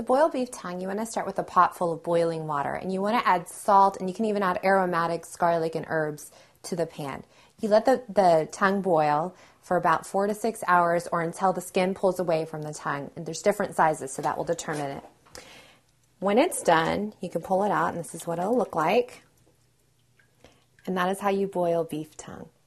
to boil beef tongue, you want to start with a pot full of boiling water, and you want to add salt, and you can even add aromatics, garlic, and herbs to the pan. You let the tongue boil for about 4 to 6 hours or until the skin pulls away from the tongue. And there's different sizes, so that will determine it. When it's done, you can pull it out, and this is what it'll look like. And that is how you boil beef tongue.